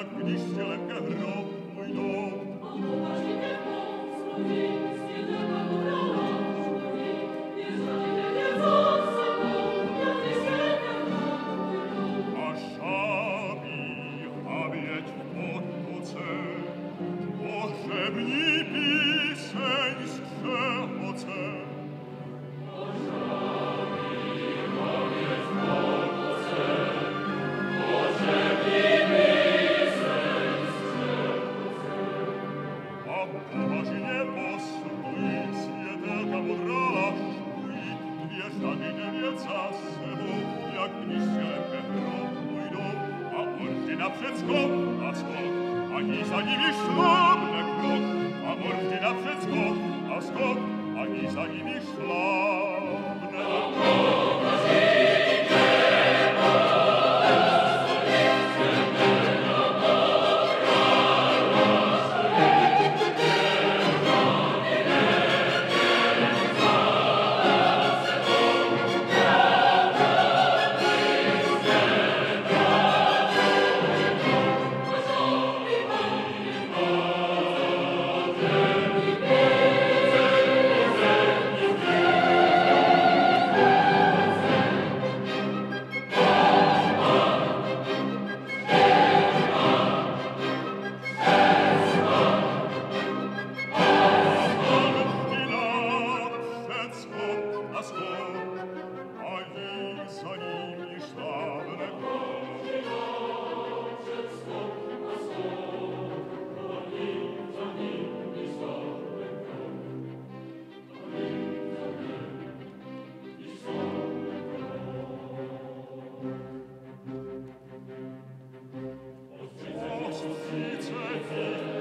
jak když tělenka hrob půjdou. A uvažíte moc mluví, světelka podrala škoví, ježdíte mě za sebou, jak když tělenka hrob půjdou. A šábí a věď v potoce, pohřební píseň střehoce. Jak když tělenka hrob půjdou, a ordy napřed skok a skok, ani za nimi šlápne krok, a ordy napřed skok a skok, ani za nimi šlápne krok. Ostříce